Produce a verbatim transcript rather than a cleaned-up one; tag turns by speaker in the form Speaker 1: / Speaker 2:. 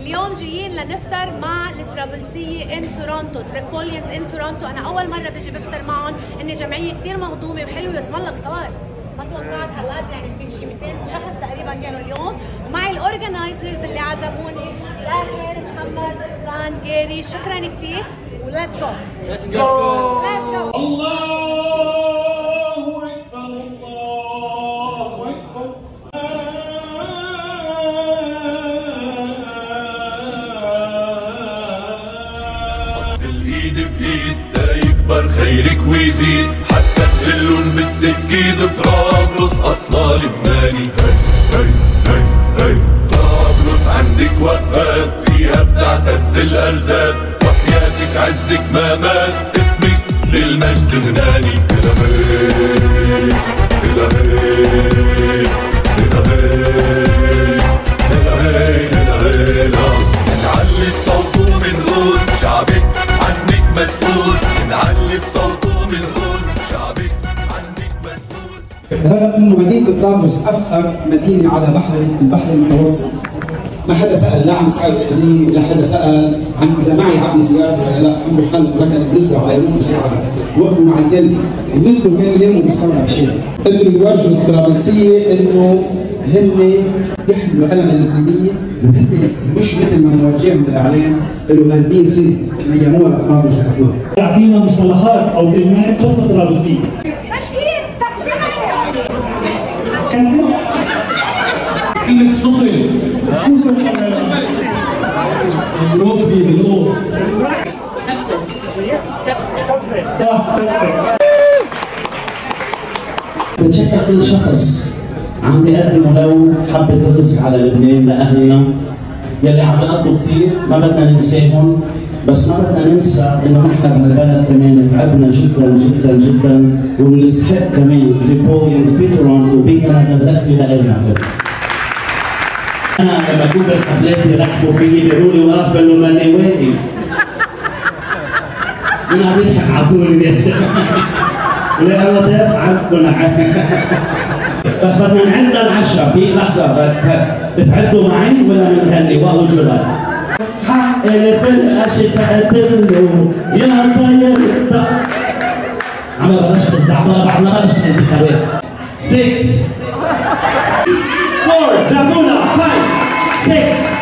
Speaker 1: اليوم جايين لنفطر مع الترابلسية ان تورونتو، تريبوليانز ان تورونتو. انا اول مرة بجي بفطر معهم، هن جمعية كثير مهضومة وحلوة بس والله كتار، ما توقعت هالقد، يعني في شي مئتين شخص تقريبا كانوا اليوم، ومعي الاورجنايزرز اللي عزموني، زاهر، محمد، سوزان، جيري، شكرا كثير وليتس جو.
Speaker 2: ليتس جو.
Speaker 1: ليتس جو.
Speaker 2: الله اكبر الله اكبر. الايد بايد تا يكبر خيرك ويزيد، حتى تدلن بالتأكيد طرابلس اصلا لبناني. هي هي هي طرابلس عندك وقفات فيها بتعتز الارزاق، وحياتك عزك ما مات، اسمك للمجد غناني. هلا هي هلا هي هلا هي هلا هي هلا. نعلي الصوت ومنقول شعبك عنك مسؤول، نعلي الصوت ومنقول شعبك عنك مسؤول.
Speaker 3: رغم انه مدينه طرابلس افقر مدينه على بحر البحر المتوسط، ما حدا سال لا عن سعر البنزين ولا حدا سال عن اذا معي عبي سيارة ولا لا. الحمد لله ولكن نزلوا على يوم سيارة، وقفوا مع الكل ونزلوا كان يوم بيصنع شيء. اللي بيورجوا الطرابلسيه انه هن يحملوا علم اللبنانيه، وهن مش مثل ما نوجههم بالاعلام انه أربعين سنه نيموها طرابلس وقفوها.
Speaker 4: يعطينا مصطلحات او كلمات قصه طرابلسيه.
Speaker 1: مشكين تحديدا
Speaker 4: كلمه كلمه صفر روبي بالاو
Speaker 1: تبسل
Speaker 4: تبسل صح تبسل.
Speaker 5: بتشكر كل شخص عم بيقدموا لو حبة رزق على لبنان لأهلنا يلي عم بيقضوا كثير، ما بدنا ننساهم، بس ما بدنا ننسى انه نحن بهالبلد كمان تعبنا جدا جدا جدا، وبنستحق كمان تريبوليانز بتورونتو بكندا زقفة لإلنا كده. أنا لما بكون بالحفلات يرحبوا فيي بيقولوا لي واقف، بقول لهم ماني واقف. أنا عم بضحك على طول يا شباب. وليه أنا ضيف عنكم بس بدنا نعد العشرة في لحظة. بتعدوا معي ولا بنغني؟ وقوا جولات. حق اللي في الأشياء تقتله يا طير. عم بلاش بالزعبرة بعد ما بلشت الانتخابات. ستة أربعة زافولا خمسة ستة